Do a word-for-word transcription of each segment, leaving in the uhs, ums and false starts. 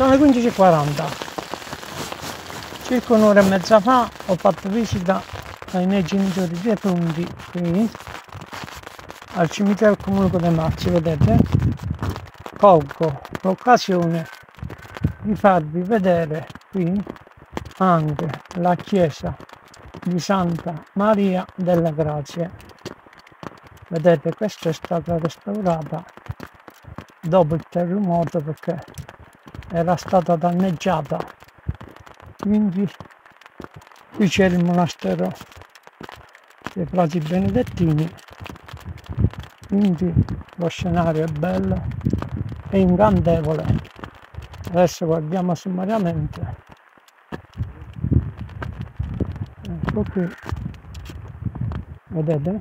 sono le quindici e quaranta. Circa un'ora e mezza fa ho fatto visita ai miei genitori defunti qui al cimitero comune con le Marci, vedete? Colgo l'occasione di farvi vedere qui anche la chiesa di Santa Maria delle Grazie. Vedete, questa è stata restaurata dopo il terremoto perché era stata danneggiata, quindi qui c'è il monastero dei frati benedettini, quindi lo scenario è bello e incantevole. Adesso guardiamo sommariamente. Ecco qui, vedete?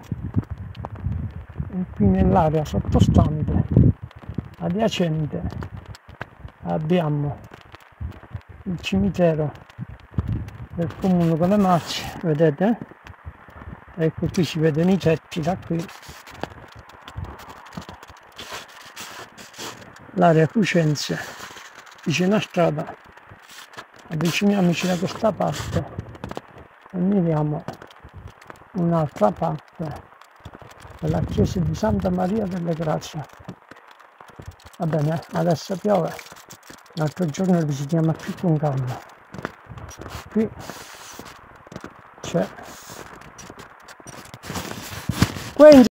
E qui nell'area sottostante adiacente abbiamo il cimitero del comune con le Marci, vedete? Ecco, qui si vedono i tetti da qui, l'area Cucenze, vicino a strada. Avviciniamoci da questa parte e miriamo un'altra parte della chiesa di Santa Maria delle Grazie. Va bene, adesso piove, l'altro giorno lo visitiamo più con calma. Qui c'è